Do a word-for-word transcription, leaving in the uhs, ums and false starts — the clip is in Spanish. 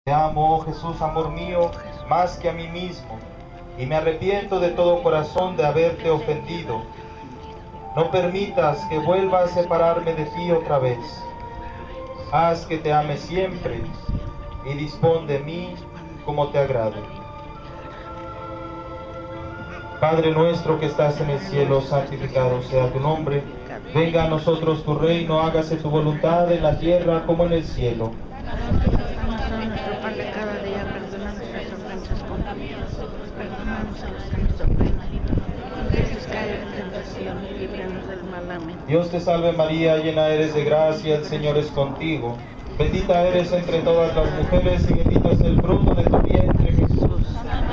Te amo, oh Jesús, amor mío, más que a mí mismo, y me arrepiento de todo corazón de haberte ofendido. No permitas que vuelva a separarme de ti otra vez. Haz que te ame siempre y dispón de mí como te agrade. Padre nuestro que estás en el cielo, santificado sea tu nombre. Venga a nosotros tu reino, hágase tu voluntad en la tierra como en el cielo. Nuestro pan de cada día, perdona nuestras ofensas como también nosotros perdonamos a los que nos ofenden. No dejes caer en tentación y líbranos del mal. Amén. Dios te salve María, llena eres de gracia, el Señor es contigo. Bendita eres entre todas las mujeres y bendito es el fruto de tu vientre, Jesús.